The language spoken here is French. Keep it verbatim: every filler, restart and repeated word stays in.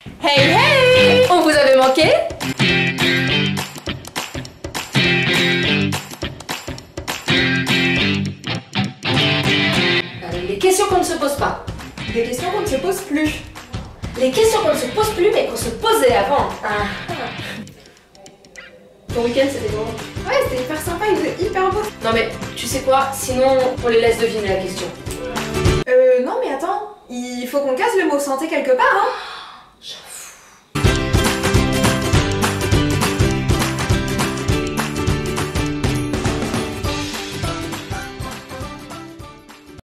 Hey hey! On vous avait manqué? Euh, les questions qu'on ne se pose pas. Des questions qu'on ne se pose plus. Les questions qu'on ne se pose plus mais qu'on se posait avant. Ah. Ton week-end c'était comment? Ouais, c'était hyper sympa, il faisait hyper beau. Non mais tu sais quoi? Sinon on les laisse deviner la question. Euh non mais attends, il faut qu'on casse le mot santé quelque part hein.